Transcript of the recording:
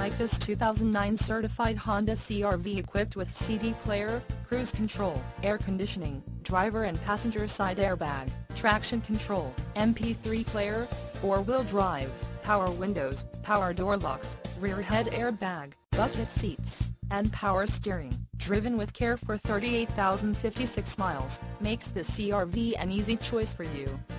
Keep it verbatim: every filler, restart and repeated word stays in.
like this two thousand nine certified Honda C R V equipped with C D player, cruise control, air conditioning, driver and passenger side airbag, traction control, M P three player, four-wheel drive, power windows, power door locks, rear head airbag, bucket seats, and power steering, driven with care for thirty-eight thousand fifty-six miles, makes the C R V an easy choice for you.